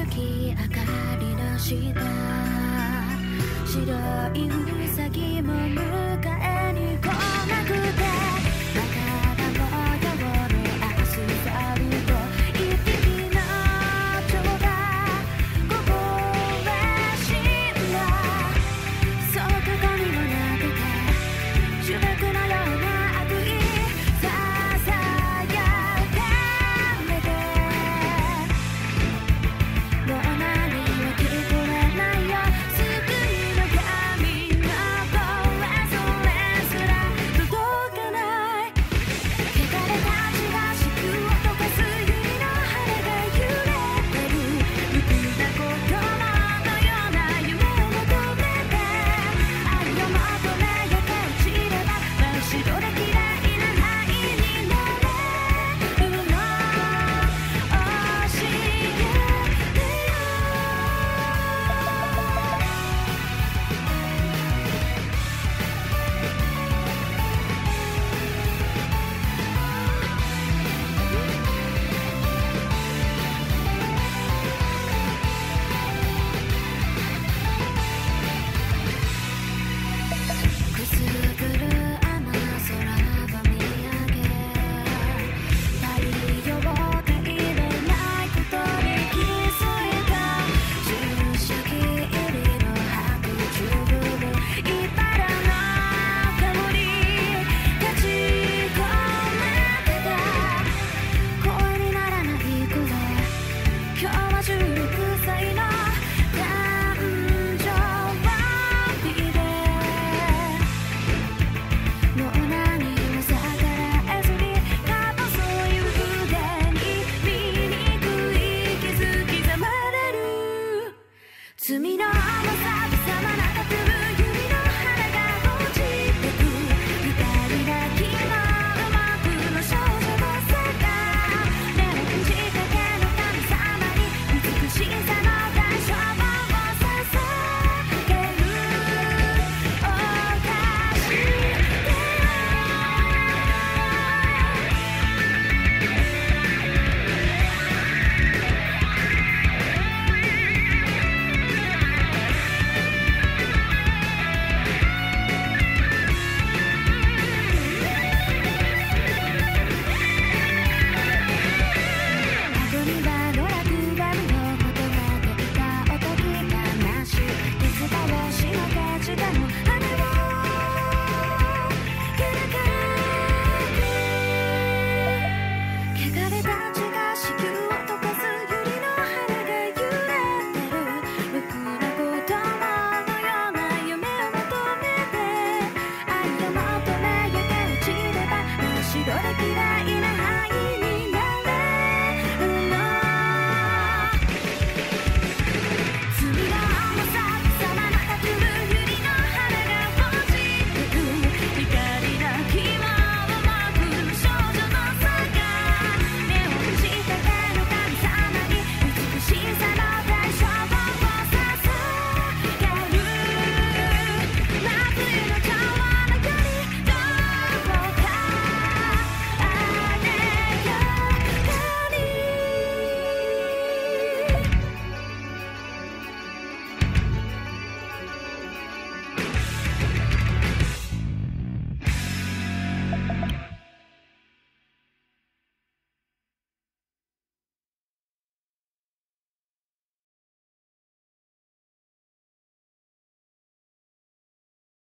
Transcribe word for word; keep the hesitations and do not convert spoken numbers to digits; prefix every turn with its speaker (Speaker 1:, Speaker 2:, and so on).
Speaker 1: 月明かりの下、白いウサギも迎えに来なくて、バカな模様のアスファルト一匹の蝶がここへ死んだ。そう過去にもなくて主役のような悪意ささやかれて、もう何も聞こえないよ救いの神の声、それすら届かない。汚れた血が敷くを溶かす百合の羽が揺れてる。無垢な子供のような夢を求めて、愛を求めよけ落ちれば真っ白で綺麗な灰になれるの。教えてよ。くすぶるあの空を見上げ、太陽を手入れないことに気づいた。注射器入りの白チューブル、いばらの香り立ち込めてた。声にならない声、今日はじゅうろくさいの誕生日で、もう何も逆らえずにか細い腕に醜い傷刻まれる。罪の重さ貴様なかくむ指の花が落ちてく。二人だけの馬服の少女の世界、目を閉じかけの神様に美しさの代償を捧げる。おかしいでアゴにはドラクガムのことが出た。おとぎ話鉄道しのけ地下の羽を開かく。汚れた血が子宮を溶かす百合の羽が揺れてる。無垢な子供のような夢を求めて、愛を求めよけ落ちれば真っ白で嫌いな